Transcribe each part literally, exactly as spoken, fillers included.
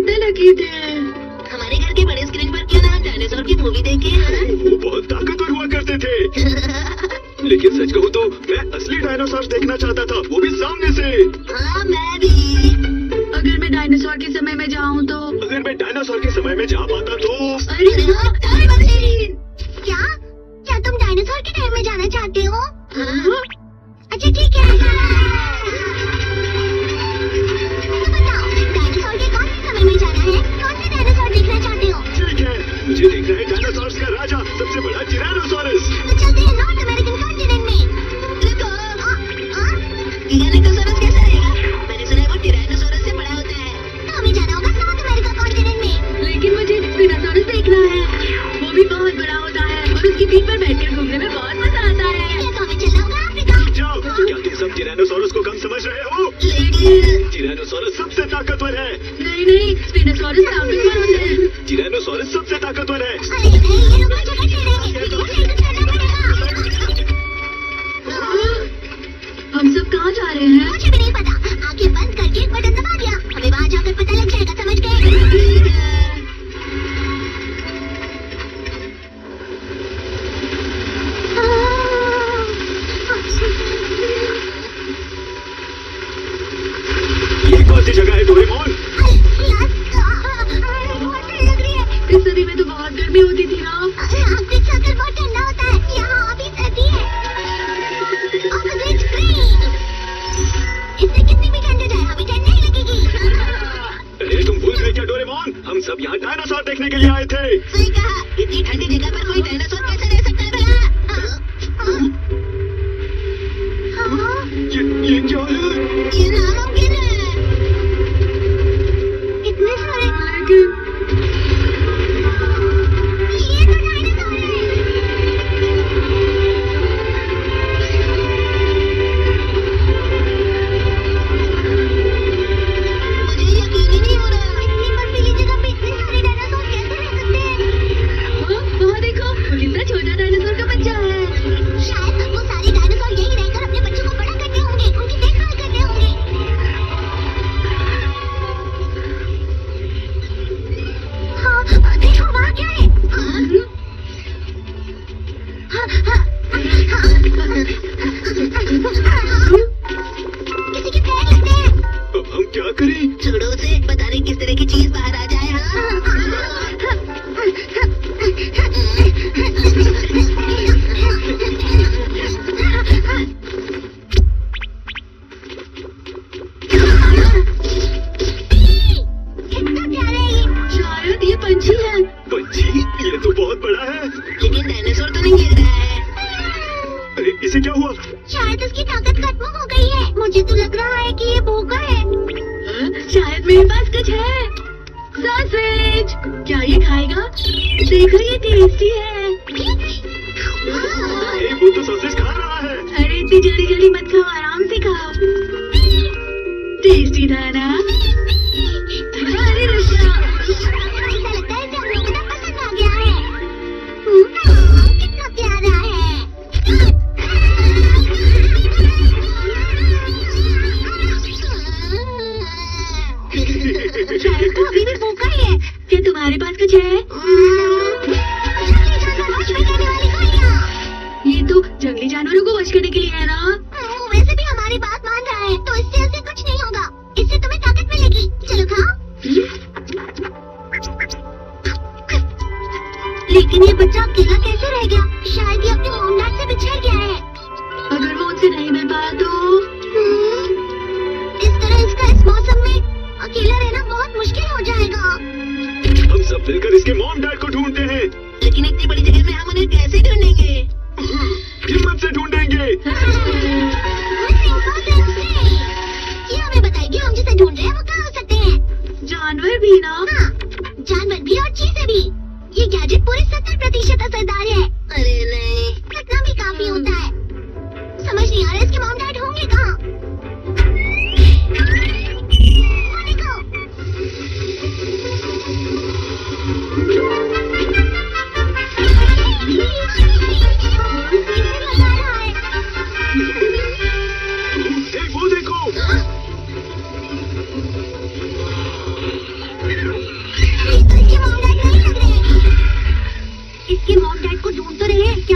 कितने लकी थे। हमारे घर के बड़े स्क्रीन पर क्यों ना हम डायनासोर की मूवी देखे। वो बहुत ताकतवर हुआ करते थे। लेकिन सच कहूँ तो मैं असली डायनासोर देखना चाहता था, वो भी सामने से। हाँ मैं भी। अगर मैं डायनासोर के समय में जाऊँ तो? अगर मैं डायनासोर के समय में जा पाता तो? अरे क्या क्या तुम डायनासोर के टाइम में जाना चाहते हो? हाँ? अच्छा ठीक है। तो बताओ डायनासोर के कौन से समय में जाना है? कौन से डायनासोर देखना चाहते हो? ठीक है, मुझे देखना है डायनासोर्स का राजा, सबसे बड़ा टायरानोसोरस। तो चलते हैं नॉर्थ अमेरिकन कॉन्टिनेंट में। रुको, टायरानोसोरस कैसा रहेगा? मैंने सुना है वो टायरानोसोरस से बड़ा होता है। तो हमें जाना होगा नॉर्थ अमेरिका कॉन्टिनेंट में। लेकिन मुझे स्पिनोसॉरस देखना है, वो भी बहुत बड़ा होता है और उसकी पीठ पर बैठकर घूमने में बहुत मजा आता है। तो हमें चलना होगा अफ्रीका। जाओ, क्या तुम सब टायरानोसोरस को कम समझ रहे हो? लेकिन टायरानोसोरस सबसे ताकतवर है। नहीं नहीं, स्पिनोसॉरस ताकतवर होते हैं। टायरानोसोरस सबसे ताकतवर है। अरे नहीं, ये लोग जगह ठहरेंगे, लेकिन मुझे कुछ करना पड़ेगा। हम सब कहाँ जा रहे हैं? मुझे भी नहीं पता, आंखें बंद करके एक बटन दबा दिया, हमें वहाँ जाकर पता लग जाएगा, समझ गए? ये कौन सी जगह है डोरेमोन? लग रही है। इस सदी में तो बहुत गर्मी होती थी ना। आर्कटिक सर्कल बहुत ठंडा होता है, यहाँ अभी सर्दी है। Opposite screen. इससे कितनी भी ठंड हो जाए हमें ठंड नहीं लगेगी। अरे तुम भूल गए क्या डोरेमोन? हम सब यहाँ डायनासोर देखने के लिए आए थे। सही कहा, इतनी ठंडी जगह पर कोई डायनासोर कैसे रह सकता है भला? ये ये क्या है? ये नामुमकिन है। इतने सारे लेकिन ये तो डायनासोर है। मुझे यकीन ही नहीं हो रहा, इतनी बर्फीली जगह पे इतने सारे डायनासोर कैसे रह सकते हैं? हाँ, वहाँ देखो, वो कितना छोटा डायनासोर का बच्चा है। शायद वो सारे डायनासोर यही रहकर अपने बच्चों को बड़ा करते होंगे, उनकी देखभाल करते होंगे। हाँ, देखो वहाँ क्या है? हाँ? हाँ, हाँ, हाँ। किसी के पैर लगते हैं। अब हम क्या करें? छोड़ो उसे, पता नहीं किस तरह की चीज बाहर आ जाए। कितना प्यारा है ये। शायद ये पंछी है। पंछी? ये तो बहुत बड़ा है। लेकिन डायनासोर तो नहीं गिर रहा है। अरे इसे क्या हुआ? शायद उसकी ताकत खत्म हो गई है। मुझे तो लग रहा है कि ये भूखा है। हाँ, शायद मेरे पास कुछ है। सॉसेज, क्या ये खाएगा? देखो ये टेस्टी है। ए, वो तो सॉसेज खा रहा है। अरे इतनी जल्दी जल्दी मत खाओ, आराम से खाओ। टेस्टी था ना? अरे रुको, ऐसा लगता है इसे हम लोगों को पसंद आ गया है। हाँ, कितना प्यारा है। शायद वो अभी भी भूखा ही है। क्या तुम्हारे पास कुछ है? ये तो जंगली जानवरों को वश करने के लिए है ना? वैसे भी हमारी बात मान रहा है, तो इससे ऐसे कुछ नहीं होगा। इससे तुम्हें ताकत मिलेगी। चलो खाओ। लेकिन ये बच्चा अकेला कैसे रह गया? शायद ये अपने मॉम डैड से बिछड़ गया है। अगर वो उनसे नहीं मिल पाया तो? इस तरह इसका इस मौसम में अकेला रहना बहुत मुश्किल हो जाएगा। हम सब मिलकर इसके मॉम डैड को ढूंढते हैं। लेकिन इतनी बड़ी जगह में हम उन्हें कैसे ढूंढेंगे? हिम्मत से ढूंढेंगे। ये हमें बताएगी हम जिसे ढूंढ रहे हैं वो कहाँ हो सकते हैं? जानवर भी ना? हाँ, जानवर भी और चीजें भी। ये गैजेट पूरे सत्तर प्रतिशत असरदार है। अरे नहीं, इतना भी काफी होता है। समझ नहीं आ रहा इसके मॉम डैड होंगे कहाँ? वो देखो। किसे लगा रहा है? ए, वो देखो। हाँ?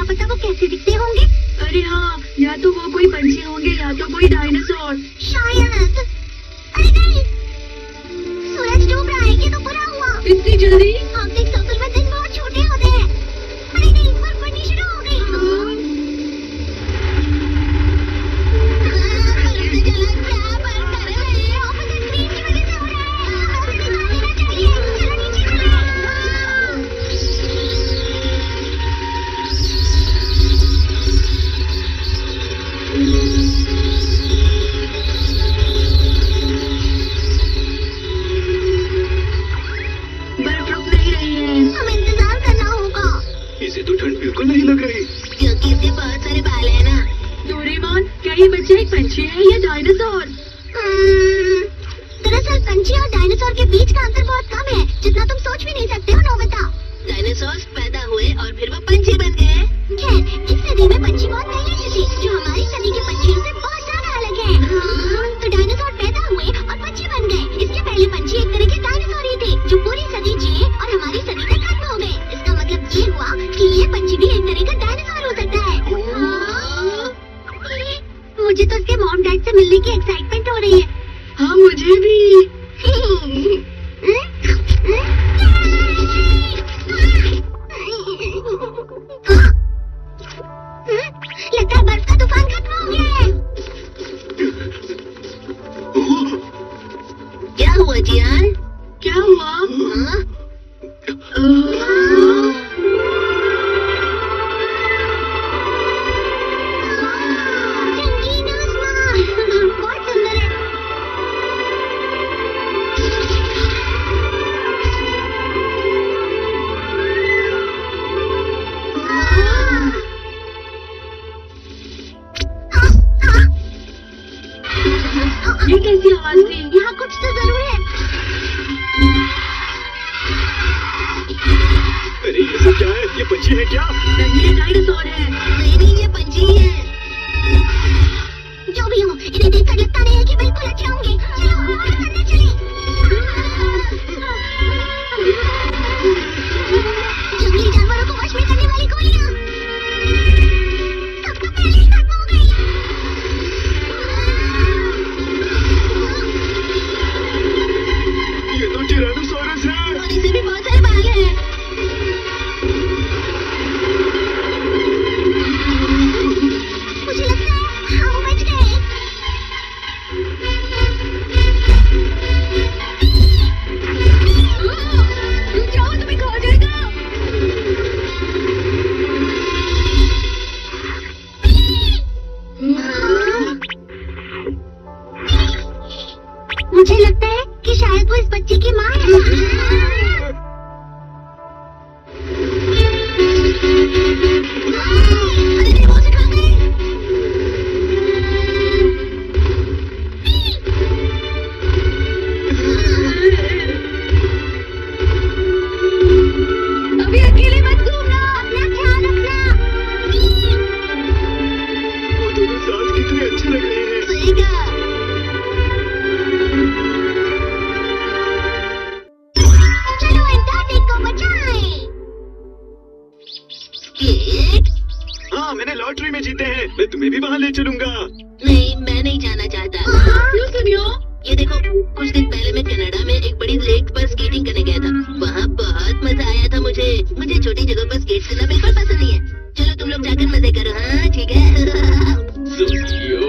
पता वो कैसे दिखते होंगे? अरे हाँ, या तो वो कोई पंछी होंगे या तो कोई डायनासोर। शायद। अरे नहीं, सूरज डूब रहा है, ये तो बुरा हुआ। इतनी जल्दी? आर्कटिक सर्कल में दिन बहुत छोटे होते हैं। अरे नहीं, बर्फ पड़नी शुरू हो गई। बिल्कुल नहीं लग रही, क्योंकि इसके बहुत सारे बाल हैं ना। डोरेमोन, क्या ये बच्चा एक पंछी है या डायनासोर? दरअसल पंछी और डायनासोर के बीच का अंतर बहुत कम है, जितना तुम सोच भी नहीं सकते हो नोबिता। डायनासोर पैदा हुए और फिर वो पंछी बन गए। खैर, इस सदी में पंछी बहुत पहले से थे, जो हमारी सदी के पंछियों से बहुत ज्यादा अलग है। तो डायनासोर पैदा हुए और पंछी बन गए। इसके पहले पंछी एक तरह के डायनासोर ही थे, जो पूरी सदी जिए और हमारी सदी तक खत्म हो गए। इसका मतलब ये हुआ कि ये पंछी भी एक तरह का डायनासोर हो सकता है। मुझे तो उसके मॉम डैड से मिलने की एक्साइटमेंट हो रही है। हाँ, मुझे भी। लगता है बर्फ का तूफान खत्म हो गया है। क्या हुआ जियान? क्या हुआ? ये कैसी आवाज थी? यहाँ कुछ तो जरूर है। अरे ये सब क्या है? ये पंछी है क्या? नहीं, ये डायनासोर है। नहीं नहीं, ये पंछी है। जो भी हो, इन्हें देखकर लगता नहीं है कि बिल्कुल अच्छे होंगे। चलो हमारे अंदर चलें। जंगली जानवरों को वश में करने वाली गोलियां सब तो पहले ही खत्म हो गई। ये तो टायरानोसॉरस है। और इसे भी बहुत सारे बाल हैं। मुझे लगता है हम बच गए। जाओ, तुम्हें खा जाएगा। मुझे लगता है कि शायद वो इस बच्चे की माँ है। अरे नहीं, वो उसे खा गई। अभी अकेले मत घूमना। अपना ख्याल रखना। वो दोनों साथ कितने अच्छे लग रहे हैं। सही कहा। चलो एंटार्क्टिक को बचाएं। स्केट? हाँ, मैंने लॉटरी में जीते हैं। मैं तुम्हें भी वहाँ ले चलूंगा। नहीं, मैं नहीं जाना चाहता। क्यों सुनियो? ये देखो, कुछ दिन पहले मैं कनाडा में एक बड़ी लेक पर स्केटिंग करने गया था। वहाँ बहुत मजा आया था मुझे। मुझे छोटी जगह पर स्केट करना बिल्कुल पसंद नहीं है। चलो तुम लोग जाकर मजे करो। हाँ ठीक है। सुनियो।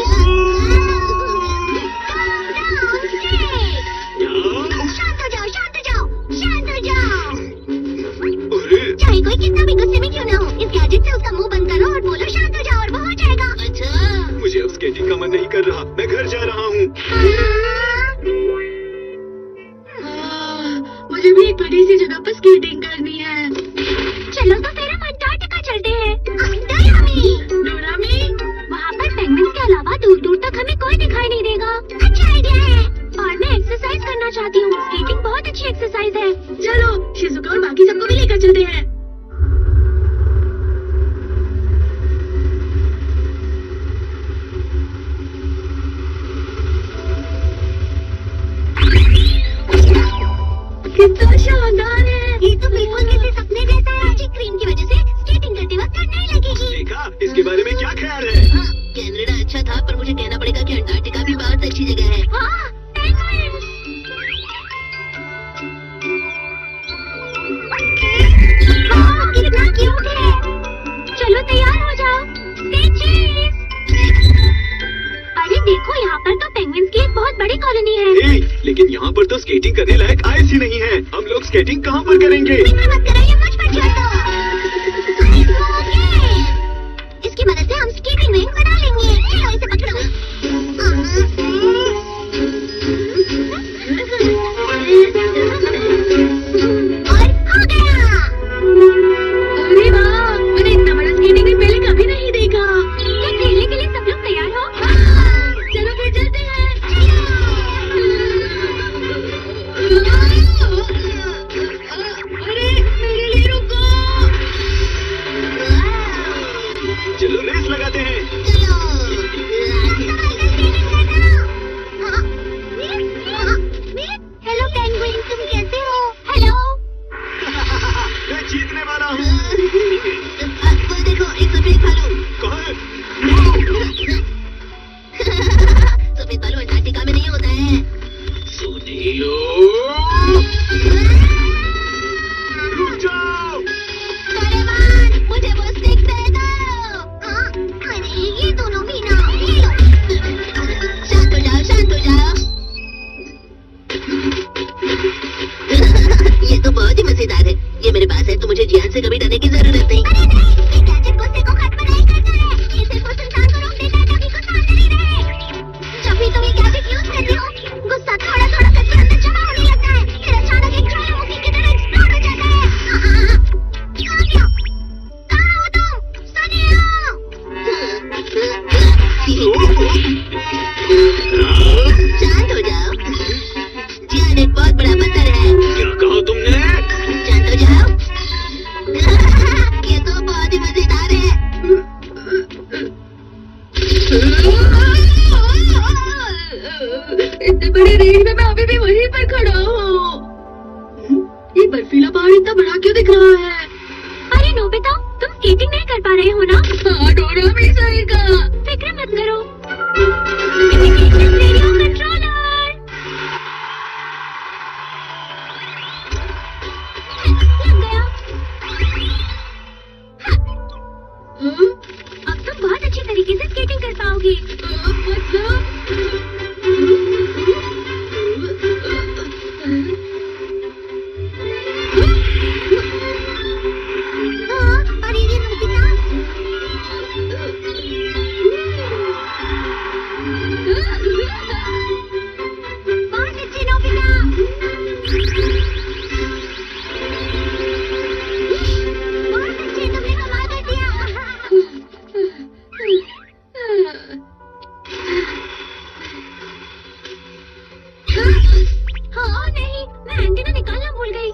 शांत हो जाओ, शांत हो जाओ, शांत हो जाओ। अरे चाहे कोई कितना भी गुस्से में क्यों ना हो, इस गैजेट से उसका मुंह बंद करो और बोलो शांत हो जाओ और वो हो जाएगा। अच्छा, मुझे अब स्केटिंग का मन नहीं कर रहा। मैं घर जा रहा हूँ। हाँ, मुझे भी एक बड़ी सी जगह पर स्केटिंग करनी है। चलो तो फिर हम अंटार्कटिका चलते हैं। डोरामी, डोरामी, वहाँ पर पेंगुइन के अलावा दूर दूर तक हमें कोई दिखाई नहीं देगा। अच्छा आइडिया है। और मैं एक्सरसाइज करना चाहती हूँ। स्केटिंग बहुत अच्छी एक्सरसाइज है। चलो शिजुका और बाकी सबको भी लेकर चलते हैं। कितना शानदार है। ये तो बिल्कुल किसी सपने जैसा है। आज क्रीम की वजह से स्केटिंग करते वक्त ठंड नहीं देखो यहाँ पर तो पेंगुइन्स की एक बहुत बड़ी कॉलोनी है। ए, लेकिन यहाँ पर तो स्केटिंग करने लायक आइस ही नहीं है। हम लोग स्केटिंग कहाँ पर करेंगे? फिक्र मत करो, ये मुझ पर छोड़ दो। इसकी मदद से हम स्केटिंग रिंग बना लेंगे। चलो इसे पकड़ो। और हो गया। अरे वाह, मैंने इतना बड़ा स्केटिंग रिंग पहले कभी नहीं देखा। क्या खेलने के लिए सब लोग तैयार हो? चलो फिर चलते हैं। अरे मेरे लिए रुको। चलो रेस लगाते हैं। हेलो पेंगुइन, तुम कैसे हो? हेलो। मैं जीतने वाला हूँ। वो देखो, एक सफेद भालू। कहाँ है? सफेद भालू अंटार्कटिका में नहीं होता है। सुनियो, रुक जाओ। डोरेमोन, मुझे वो स्टिक दे दो। हाँ, अरे ये दोनों भी ना, ये लो। शांत हो जाओ, शांत हो जाओ। ये तो बहुत ही मजेदार है। ये मेरे पास है तो मुझे जियान से कभी डरने की जरूरत नहीं। अरे नहीं, ये गैजेट गुस्से को खत्म नहीं करता है। ये सिर्फ उस इंसान को रोक देता है ताकि गुस्सा अंदर ही रहे। जब भी तुम ये गैजेट यूज करते हो, गुस्सा थोड़ा थोड़ा करके अंदर जमा होने लगता है, फिर अचानक एक ज्वालामुखी की तरह एक्सप्लोड हो जाता है। हाँ, हाँ, हाँ। आ गया। कहाँ हो तुम? सुनियो। शांत हो जाओ। जियान एक बहुत बड़ा पत्थर है। क्या कहा तुमने? शांत हो जाओ। ये तो बहुत ही मजेदार है। इतने बड़े रेंज में मैं अभी भी वहीं पर खड़ा हूँ। ये बर्फीला पहाड़ इतना बड़ा क्यों दिख रहा है? अरे नोबिता, तुम स्केटिंग नहीं कर पा रहे हो ना? हाँ, डोरा भी सही कहा। फिक्र मत करो। Indication radio controller. लग गया। हम्म, अब तुम बहुत अच्छी तरीके से स्केटिंग कर पाओगे। मतलब हाँ, अरे ये नोबिता। बहुत अच्छे नोबिता। बहुत अच्छे, तुमने कमाल कर दिया। हाँ नहीं, मैं एंटीना निकालना भूल गई।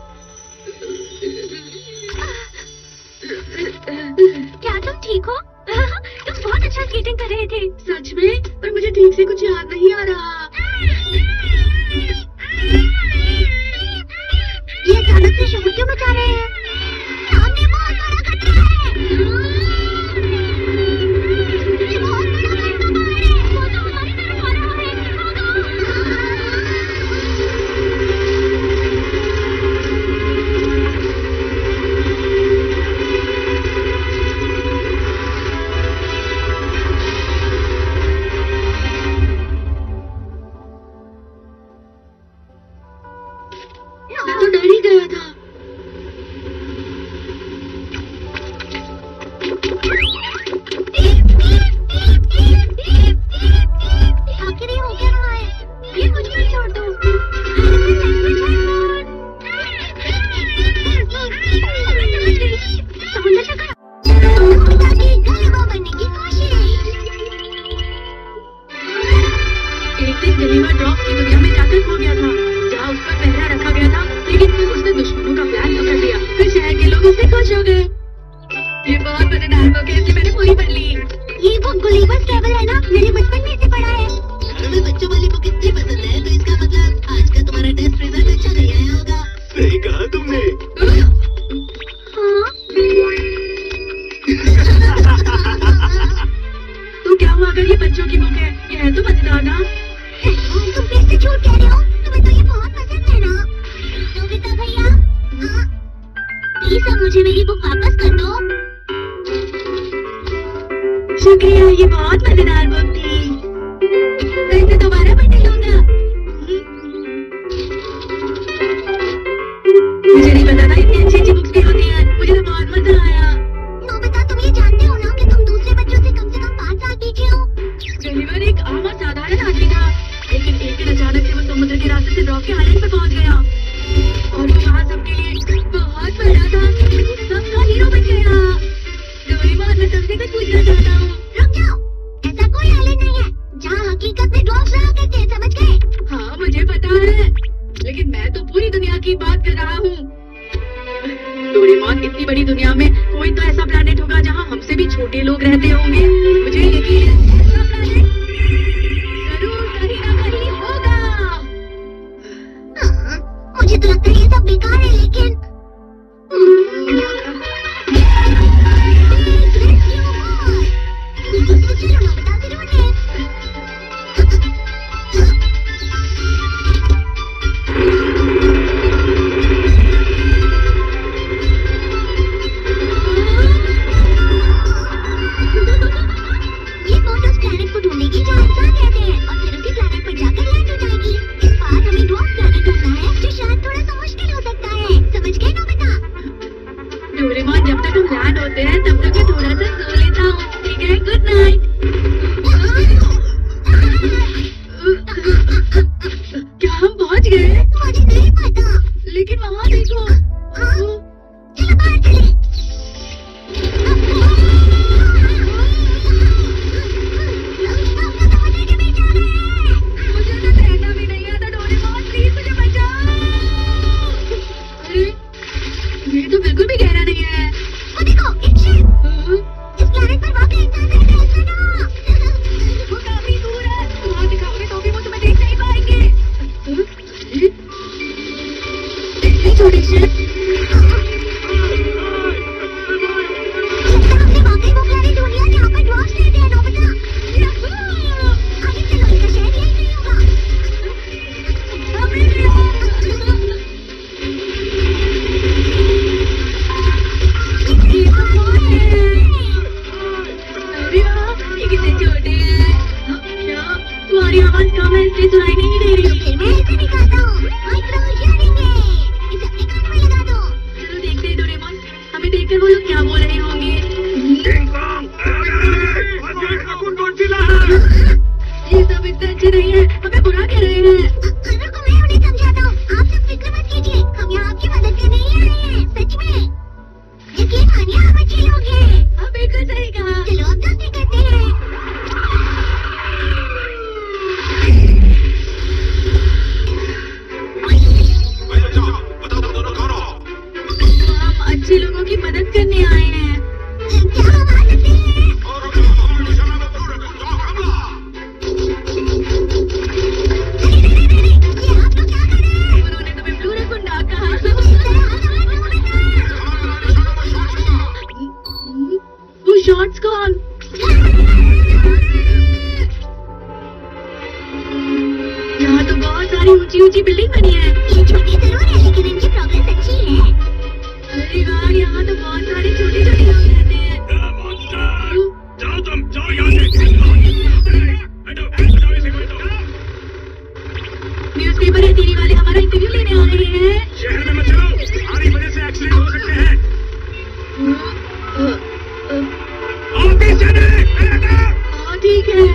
क्या तुम ठीक हो? तुम बहुत अच्छा स्केटिंग कर रहे थे। सच में? पर मुझे ठीक से कुछ याद नहीं आ रहा। ये अचानक से शोर क्यों मचा रहे हैं? सामने बहुत बड़ा खतरा है। ये बहुत बड़ा बर्फ का पहाड़ है। वो तो हमारी तरफ आ रहा है। मैं तो डर ही गया था। आखिर ये हो क्या रहा है? ये मुझ पर छोड़ दो। समुद्र से करो। ताकि गलीबा बनने की कोशिश। एक दिन गलीमा ड्रॉप्स की दुनिया में जाकर खो गया था, जहाँ उस पर पहरा रखा गया था, लेकिन फिर उसने दुश्मनों का प्लान पकड़ लिया। फिर शहर के लोग उससे खुश हो गए। ये बहुत मजेदार बुक है, इसलिए मैंने पूरी पढ़ ली। ये बुक गुलिवर्स ट्रैवल है ना? मैंने बचपन में इसे पढ़ा है। हमें बच्चों वाली बुक इतनी पसंद है, तो इसका मतलब आज का तुम्हारा टेस्ट रिजल्ट अच्छा नहीं आया होगा। सही कहा तुमने। हाँ? तो क्या हुआ अगर ये बच्चों की बुक है? ये है तो मजेदार ना? तुम फिर से झूठ कह रहे हो। तुम्हें तो ये बहुत पसंद है ना? नोबिता भैया, हाँ? प्लीज अब मुझे मेरी बुक वापस कर दो। शुक्रिया, ये बहुत मजेदार बुक थी। की बात कर रहा हूँ। डोरेमोन, इतनी बड़ी दुनिया में कोई तो ऐसा प्लैनेट होगा जहाँ हमसे भी छोटे लोग रहते होंगे। मुझे यकीन है ऐसा प्लैनेट जरूर कहीं ना कहीं होगा। मुझे तो लगता है ये सब बेकार है, लेकिन चलो नोबिता से ढूंढे। ये फोटोज प्लैनेट को ढूंढने की जो इंसान कहते हैं और फिर उसी प्लैनेट पर जाकर लैंड हो जाएगी। इस बार हमें ड्वार्फ प्लैनेट ढूंढना है, जो शायद थोड़ा सा मुश्किल हो सकता है। समझ गए नोबिता? डोरेमोन, जब तक हम लैंड होते हैं तब तक मैं थोड़ा सा सो लेता हूँ, ठीक है? Good night. क्या हम पहुँच गए? मुझे नहीं पता, लेकिन वहाँ देखो। चलो बाहर चले। मुझे तो तैरना भी नहीं आता डोरेमोन, प्लीज मुझे बचाओ। ये तो बिल्कुल भी गहरा नहीं है। वो देखो, एक शिप। इस प्लैनेट पर वाकई इंसान रहते हैं, सुनो। वो काफी दूर है, वहाँ दिखाओगे तो भी वो तुम्हें देख नहीं पाएंगे। इतनी छोटी शिप? हमने वाकई वो प्लैनेट ढूंढ लिया जहाँ पर ड्वार्फ्स रहते हैं, नोबिता। आगे चलो, इसका शहर यही नहीं होगा। ये तो बहुत है। अरे वाह, ये कितने छोटे हैं। क्या तुम्हारी आवाज कम है इसलिए सुनाई नहीं दे रही? फिर मैं इसे दिखाता हूँ। माइक्रो हियरिंग है, इसे अपने कान में लगा दो। चलो देखते हैं डोरेमोन, हमें देखकर वो लोग क्या बोल रहे होंगे। ये सब इतना अच्छे नहीं है, हमें बुरा कह रहे हैं। रुको, मैं उन्हें समझाता हूँ। आप सब फिक्र मत कीजिए, हम यहाँ आपकी मदद करने ही आए हैं, सच में। यकीन मानिए, हम अच्छे लोग हैं। हाँ, बिल्कुल सही कहा। चलो अब दोस्ती करते हैं। तो हम अच्छे लोगों की मदद करने आए हैं। क्या हम आ सकते हैं? ये आप लोग क्या कर रहे हैं? उन्होंने तुम्हें ब्लू रखुंडा कहा। वो शॉट्स कौन? यहाँ तो बहुत सारी ऊंची ऊंची बिल्डिंग बनी है। ये छोटी जरूर है, लेकिन इनकी प्रोग्रेस अच्छी है। अरे वाह, यहाँ तो बहुत सारे छोटे छोटे लोग रहते हैं। जाओ तुम, जाओ यहाँ से। हटो, हटाओ इसे, कोई तो। न्यूज़पेपर या टीवी वाले हमारा इंटरव्यू लेने आ रहे हैं। शहर में मत चलो, भारी वजह से एक्सीडेंट हो सकते हैं। ऑफिस जाने। हाँ, ठीक है।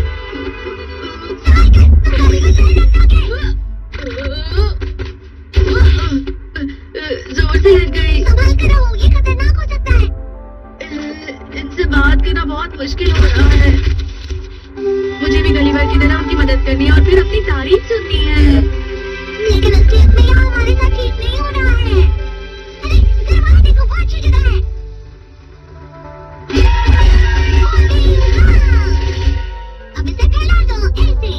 जोर से लग गई। संभाल कर रहो, ये खतरनाक हो सकता है। इनसे बात करना बहुत मुश्किल हो रहा है। मुझे भी गली भर की तरह उनकी मदद करनी है और फिर अपनी तारीफ सुननी है। लेकिन असलियत में यहाँ हमारे साथ ठीक नहीं हो रहा है। अरे जरा वहाँ देखो, बहुत अच्छी जगह है। अब इसे फैला दो, ऐसे।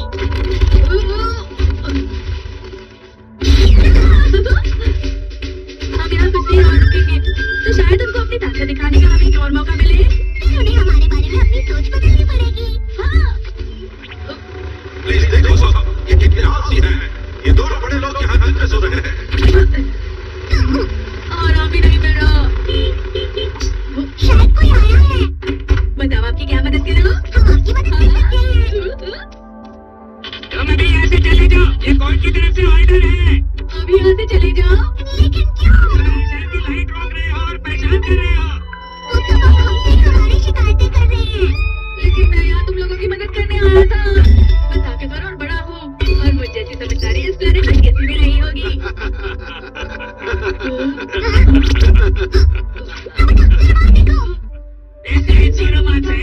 हम यहाँ कुछ देर और रुकेंगे, तो शायद उनको अपनी ताकत दिखाने का हमें एक और मौका मिले। फिर उन्हें हमारे बारे में अपनी सोच बदलनी पड़ेगी। हाँ। प्लीज देखो, ये कितने आलसी हैं। ये दोनों बड़े लोग यहाँ दिन में सो रहे हैं। आराम भी नहीं मिल रहा। शायद कोई आया है। बताओ, आपकी क्या मदद करूं? हम आपकी मदद कर सकते हैं। तुम अभी यहाँ से चले जाओ, ये कौन की तरफ से ऑर्डर है? अभी यहाँ से चले जाओ। लेकिन क्यों? शहर की लाइट रोक रहे हो और परेशान कर रहे हो। वो सब अब हमसे हमारी शिकायतें कर रहे हैं। लेकिन मैं यहाँ तुम लोगों की मदद करने आया था। मैं ताकतवर और बड़ा हूँ और मुझ जैसी समझदारी इस प्लेनेट में किसी भी नहीं होगी। ऐसे जीरो बात है।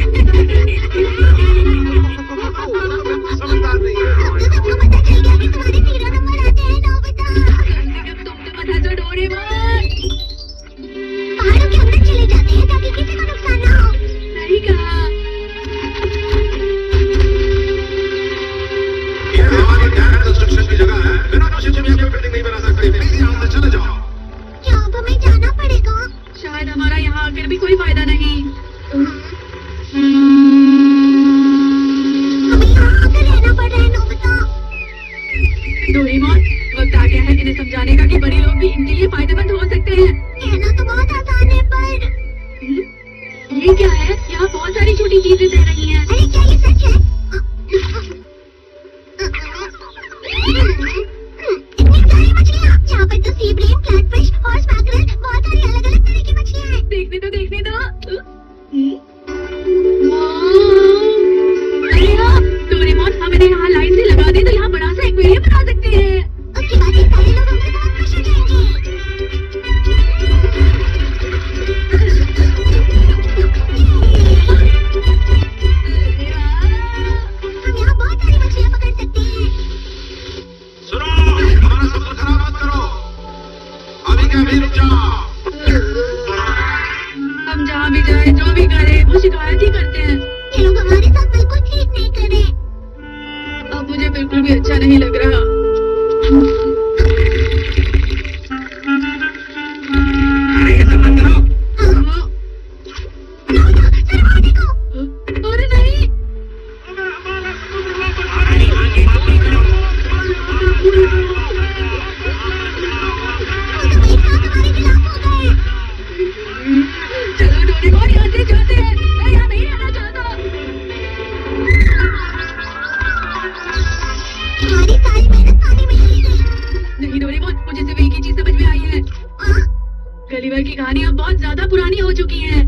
समझदार नहीं है। अब तो सबको पता चल गया कि तुम्हारे जीरो नंबर आते हैं, नोबिता। कम से कम तुम तो बता डोरेमोन। पहाड़ों के अंदर चले जाते हैं ताकि किसी को नुकसान ना हो। सही कहा। ये हमारी ध्यान कंस्ट्रक्शन की जगह है। बिना कोशिश में कोई बिल्डिंग नहीं बना सकते। प्लीज यहाँ से चले जाओ। क्या अब हमें जाना पड़ेगा? शायद हमारा यहाँ आकर भी कोई फायदा नहीं। हमें यहाँ आकर रहना पड़ रहा है नोबिता। डोरेमोन, वक्त आ गया है इन्हें समझाने का कि बड़े लोग भी इनके लिए फायदेमंद हो सकते हैं। कहना तो बहुत आसान है पर ये क्या है? यहाँ बहुत सारी छोटी चीजें तैर रही हैं। अरे क्या ये सच है? इतनी सारी मछलियाँ। यहाँ पर तो sea bream, flatfish, horse mackerel, बहुत सारी अलग अलग तरह की मछलियाँ हैं। देखने तो देखने दो। अरे हाँ, डोरेमोन, हम इन्हें यहाँ लाइन से लगा दे तो यहाँ बड़ा सा एक्वेरियम बना सकते हैं। उसके बाद ये सारे लोग हमसे बहुत खुश हो जाएंगे। हम यहाँ बहुत सारी मछलियाँ पकड़ सकते हैं। सुनो, हमारा सफर खराब मत करो। अभी के अभी रुक जाओ। हम जहाँ भी जाए, जो भी करे, वो शिकायत ही करते हैं। ये लोग हमारे साथ बिल्कुल ठीक नहीं कर रहे। अब मुझे बिल्कुल भी अच्छा नहीं लग रहा। अरे ये सब मत करो। सर देखो। अरे नहीं। वो तो एक साथ हमारे खिलाफ हो गए। चलो डोरेमोन, यहाँ से जाते हैं। मैं यहाँ नहीं रहना चाहता। हमारी सारी मेहनत पानी में चली गई। नहीं डोरेमोन, मुझे सिर्फ एक ही चीज समझ में आई है। हाँ? गलीवर की कहानी अब बहुत ज्यादा पुरानी हो चुकी है।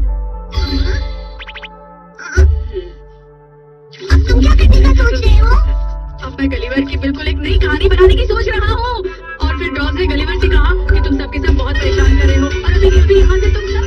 अब तुम क्या करने का सोच रहे हो? अब मैं गलीवर की बिल्कुल एक नई कहानी बनाने की सोच रहा हूँ। और फिर ड्रॉस ने गलीवर से कहा कि तुम सबके सब बहुत परेशान कर रहे हो और अभी अभी यहाँ से तुम